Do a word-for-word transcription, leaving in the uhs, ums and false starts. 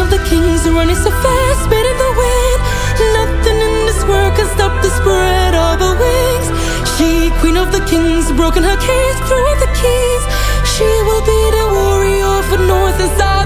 of the kings, running so fast, spitting the wind. Nothing in this world can stop the spread of her wings. She, queen of the kings, broken her cage, threw out the keys. She will be the warrior for north and south.